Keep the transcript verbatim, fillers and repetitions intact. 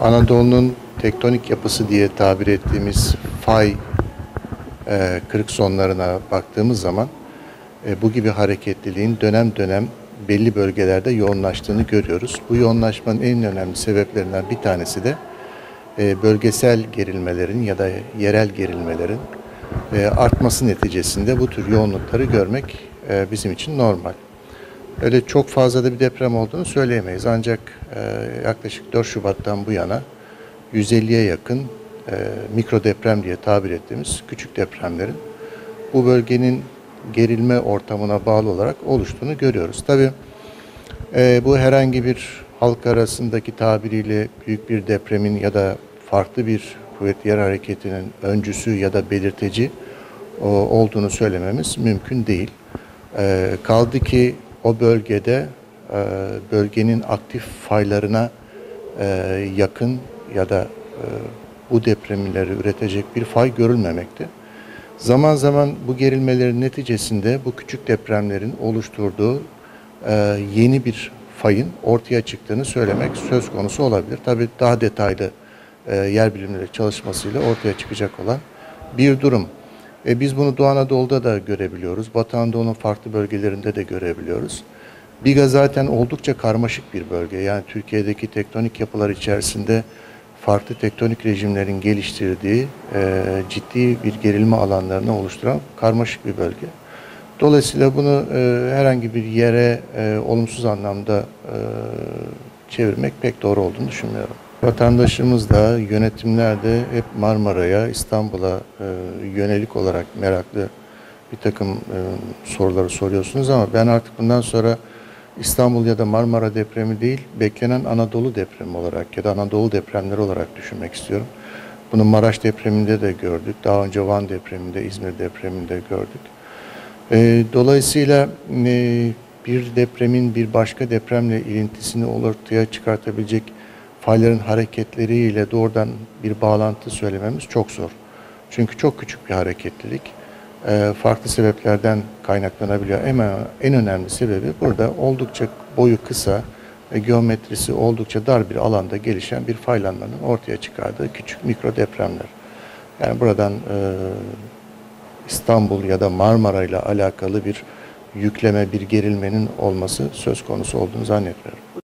Anadolu'nun tektonik yapısı diye tabir ettiğimiz fay e, kırık sonlarına baktığımız zaman e, bu gibi hareketliliğin dönem dönem belli bölgelerde yoğunlaştığını görüyoruz. Bu yoğunlaşmanın en önemli sebeplerinden bir tanesi de e, bölgesel gerilmelerin ya da yerel gerilmelerin e, artması neticesinde bu tür yoğunlukları görmek e, bizim için normal. Öyle çok fazla da bir deprem olduğunu söyleyemeyiz. Ancak e, yaklaşık dört Şubat'tan bu yana yüz elliye yakın e, mikro deprem diye tabir ettiğimiz küçük depremlerin bu bölgenin gerilme ortamına bağlı olarak oluştuğunu görüyoruz. Tabii e, bu herhangi bir halk arasındaki tabiriyle büyük bir depremin ya da farklı bir kuvvetli yer hareketinin öncüsü ya da belirteci o, olduğunu söylememiz mümkün değil. E, kaldı ki o bölgede e, bölgenin aktif faylarına e, yakın ya da e, bu depremleri üretecek bir fay görülmemekte. Zaman zaman bu gerilmelerin neticesinde bu küçük depremlerin oluşturduğu e, yeni bir fayın ortaya çıktığını söylemek söz konusu olabilir. Tabii daha detaylı e, yer bilimleri çalışmasıyla ortaya çıkacak olan bir durum. E, biz bunu Doğu Anadolu'da da görebiliyoruz. Batı Anadolu'nun farklı bölgelerinde de görebiliyoruz. Biga zaten oldukça karmaşık bir bölge. Yani Türkiye'deki tektonik yapılar içerisinde farklı tektonik rejimlerin geliştirdiği e, ciddi bir gerilme alanlarını oluşturan karmaşık bir bölge. Dolayısıyla bunu e, herhangi bir yere e, olumsuz anlamda e, çevirmek pek doğru olduğunu düşünmüyorum. Vatandaşımız da yönetimler de hep Marmara'ya, İstanbul'a e, yönelik olarak meraklı bir takım e, soruları soruyorsunuz ama ben artık bundan sonra İstanbul ya da Marmara depremi değil, beklenen Anadolu depremi olarak ya da Anadolu depremleri olarak düşünmek istiyorum. Bunu Maraş depreminde de gördük, daha önce Van depreminde, İzmir depreminde gördük. E, dolayısıyla e, bir depremin bir başka depremle ilintisini ortaya çıkartabilecek fayların hareketleriyle doğrudan bir bağlantı söylememiz çok zor. Çünkü çok küçük bir hareketlilik. E, farklı sebeplerden kaynaklanabiliyor. Ama en önemli sebebi burada oldukça boyu kısa, e, geometrisi oldukça dar bir alanda gelişen bir faylanmanın ortaya çıkardığı küçük mikro depremler. Yani buradan e, İstanbul ya da Marmara ile alakalı bir yükleme, bir gerilmenin olması söz konusu olduğunu zannetmiyorum.